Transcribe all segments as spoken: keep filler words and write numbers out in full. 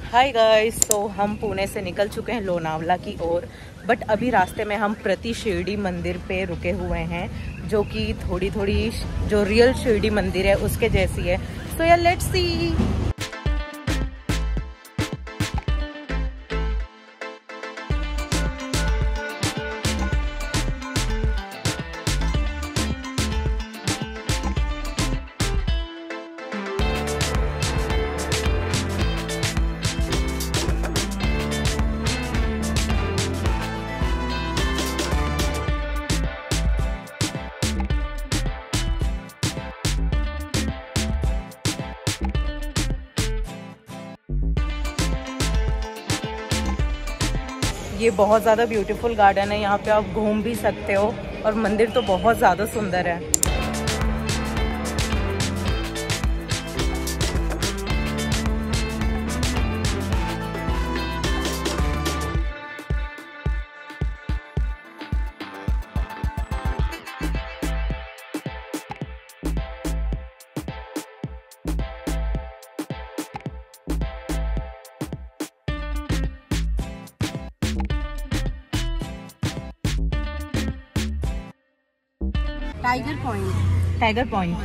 Hi guys, तो हम पुणे से निकल चुके हैं लोनावला की ओर। बट अभी रास्ते में हम प्रति शिरडी मंदिर पे रुके हुए हैं, जो कि थोड़ी थोड़ी जो रियल शिरडी मंदिर है उसके जैसी है। सो यार लेट्स सी। ये बहुत ज़्यादा ब्यूटीफुल गार्डन है, यहाँ पे आप घूम भी सकते हो और मंदिर तो बहुत ज़्यादा सुंदर है। टाइगर पॉइंट टाइगर पॉइंट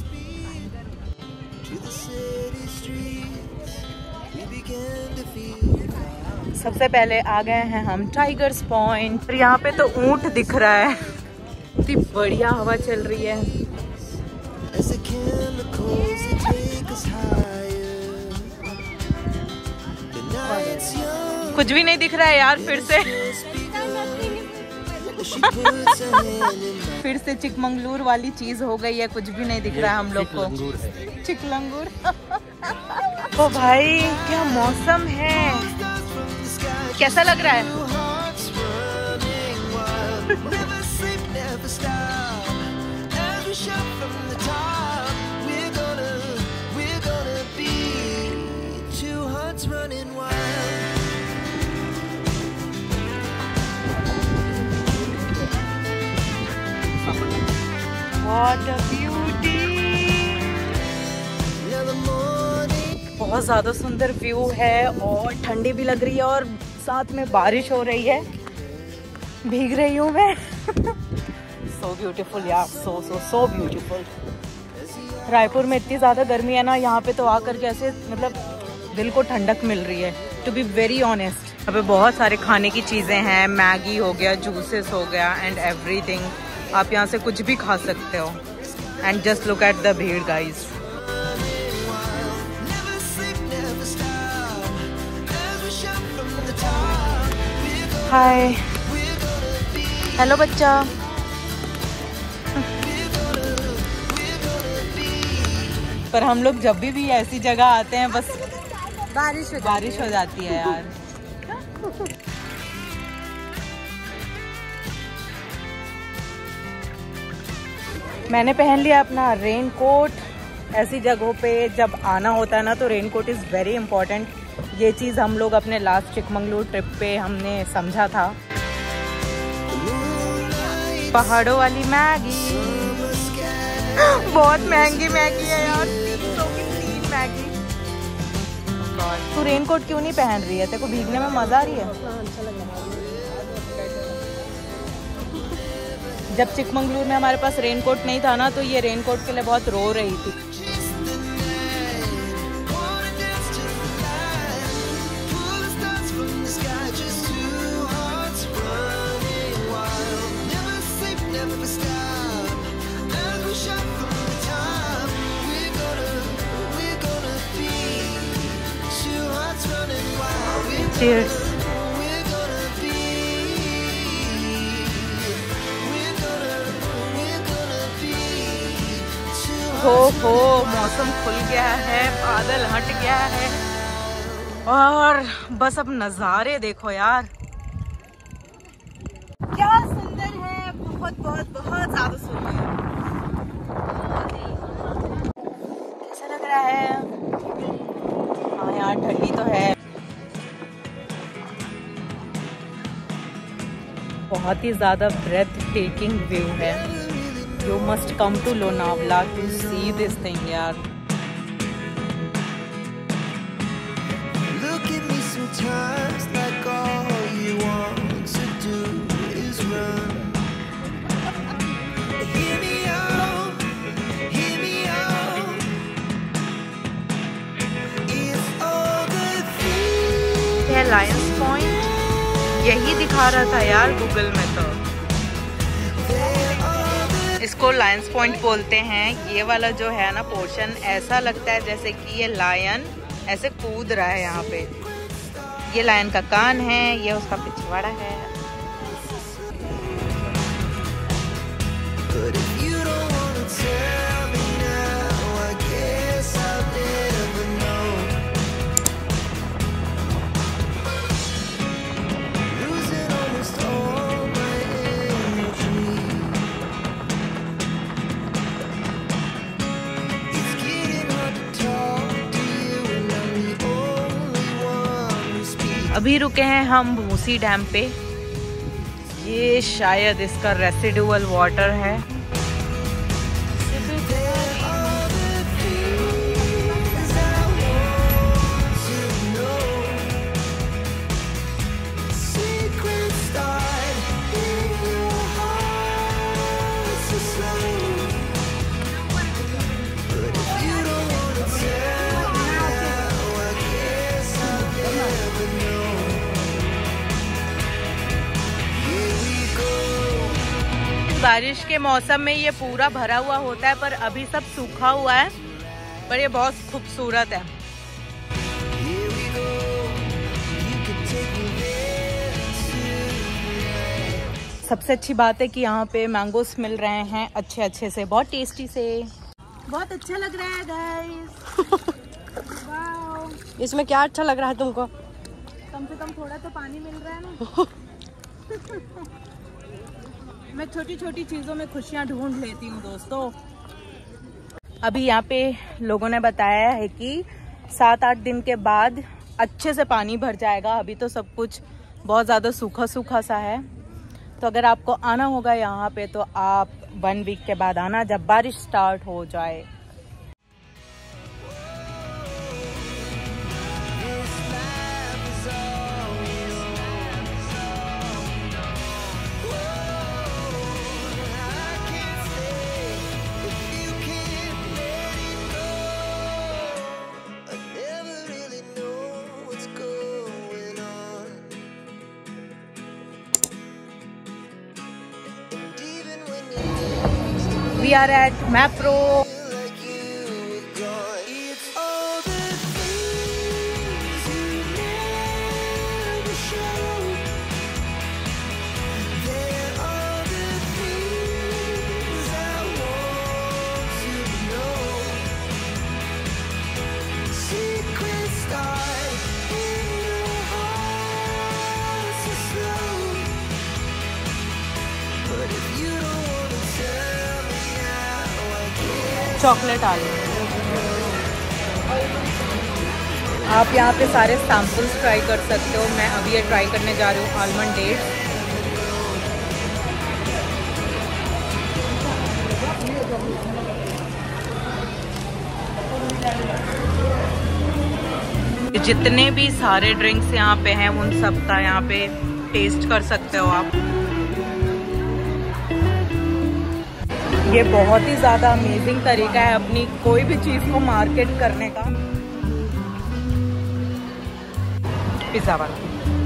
सबसे पहले आ गए हैं हम टाइगर्स पॉइंट। यहाँ पे तो ऊंट दिख रहा है, इतनी बढ़िया हवा चल रही है। कुछ भी नहीं दिख रहा है यार, फिर से फिर से चिकमंगलूर वाली चीज हो गई है, कुछ भी नहीं दिख रहा है हम लोग को। चिकलंगूर ओ भाई, क्या मौसम है, कैसा लग रहा है? What a beauty! बहुत ज़्यादा सुंदर व्यू है और ठंडी भी लग रही है और साथ में बारिश हो रही है। भीग रही हूँ मैं। So beautiful यार, so so so beautiful। Raipur में इतनी ज़्यादा गर्मी है ना, यहाँ पे तो आकर के ऐसे मतलब दिल को ठंडक मिल रही है। टू बी वेरी ऑनेस्ट, यहाँ पे बहुत सारे खाने की चीज़ें हैं, मैगी हो गया, जूसेस हो गया एंड एवरीथिंग। आप यहाँ से कुछ भी खा सकते हो। And just look at the भीड़ गाइस। हाय, हेलो बच्चा। पर हम लोग जब भी भी ऐसी जगह आते हैं बस बारिश हो बारिश हो जाती है यार। मैंने पहन लिया अपना रेन कोट। ऐसी जगहों पे जब आना होता है ना तो raincoat is very important. ये चीज़ हम लोग अपने लास्ट चिकमंगलूर ट्रिप पे हमने समझा था। पहाड़ों वाली मैगी बहुत महंगी मैगी है यार, तीन सौ की तीन मैगी। तू रेन कोट क्यों नहीं पहन रही है? तेरे को भीगने में मजा आ रही है? जब चिकमंगलूर में हमारे पास रेनकोट नहीं था ना, तो ये रेनकोट के लिए बहुत रो रही थी। Cheers। हो हो मौसम खुल गया है, बादल हट गया है और बस अब नज़ारे देखो यार, क्या सुंदर है। बहुत बहुत बहुत ज़्यादा सुंदर। कैसा लग रहा है? हाँ यार, ठंडी तो है। बहुत ही ज़्यादा ब्रेथ टेकिंग व्यू है। You must come to Lonavala to see this thing, yaar. Lions Point, यही दिखा रहा था यार गूगल में। तो इसको लायंस पॉइंट बोलते हैं। ये वाला जो है ना पोर्शन, ऐसा लगता है जैसे कि ये लायन ऐसे कूद रहा है यहाँ पे। ये लायन का कान है, ये उसका पिछवाड़ा है। अभी रुके हैं हम भूसी डैम पे। ये शायद इसका रेसिडुअल वाटर है। बारिश के मौसम में ये पूरा भरा हुआ होता है, पर अभी सब सूखा हुआ है, पर ये बहुत खूबसूरत है। सबसे अच्छी बात है कि यहाँ पे मैंगोस मिल रहे हैं अच्छे अच्छे से, बहुत टेस्टी से। बहुत अच्छा लग रहा है गाइस। वाओ। इसमें क्या अच्छा लग रहा है तुमको? कम से कम थोड़ा तो पानी मिल रहा है ना। मैं छोटी छोटी चीज़ों में खुशियाँ ढूंढ लेती हूँ दोस्तों। अभी यहाँ पे लोगों ने बताया है कि सात आठ दिन के बाद अच्छे से पानी भर जाएगा। अभी तो सब कुछ बहुत ज़्यादा सूखा सूखा सा है। तो अगर आपको आना होगा यहाँ पे तो आप वन वीक के बाद आना, जब बारिश स्टार्ट हो जाए। We are at Mapro. Chocolate आलू। आप यहाँ पे सारे सैम्पल्स ट्राई कर सकते हो। मैं अभी ये ट्राई करने जा रही हूँ आलमंड डेट्स। जितने भी सारे ड्रिंक्स यहाँ पे हैं उन सब का यहाँ पे टेस्ट कर सकते हो आप। ये बहुत ही ज़्यादा अमेजिंग तरीका है अपनी कोई भी चीज़ को मार्केट करने का। पिज़्ज़ा वाला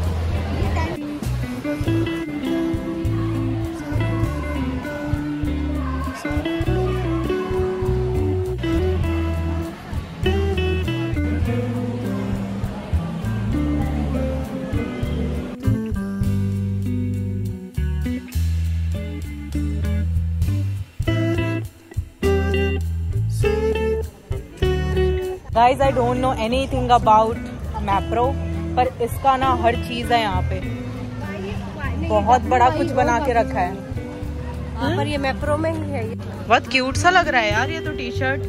guys, I don't know anything about Mapro, पर इसका ना हर चीज़ है यहाँ पे। बहुत बड़ा कुछ बना के रखा है। हाँ, पर ये मैप्रो में ही है। बहुत क्यूट सा लग रहा है यार ये तो T-shirt.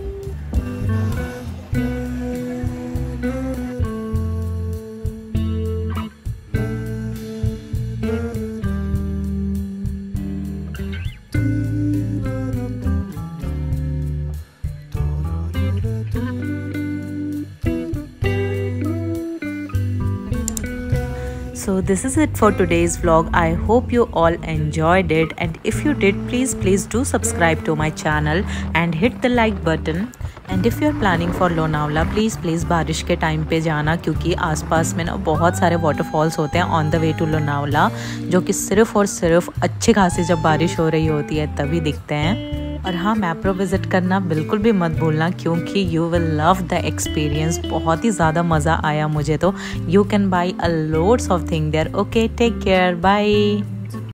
So this is it for today's vlog. I hope you all enjoyed it, and if you did, please please do subscribe to my channel and hit the like button, and if you are planning for Lonavala please please बारिश के time पे जाना, क्योंकि आसपास में ना बहुत सारे वाटरफॉल्स होते हैं on the way to Lonavala, जो कि सिर्फ़ और सिर्फ अच्छी खासी जब बारिश हो रही होती है तभी दिखते हैं। और हाँ, मैप्रो विज़िट करना बिल्कुल भी मत भूलना, क्योंकि you will love the experience. बहुत ही ज़्यादा मज़ा आया मुझे तो। You can buy a loads of thing there. Okay, take care, bye.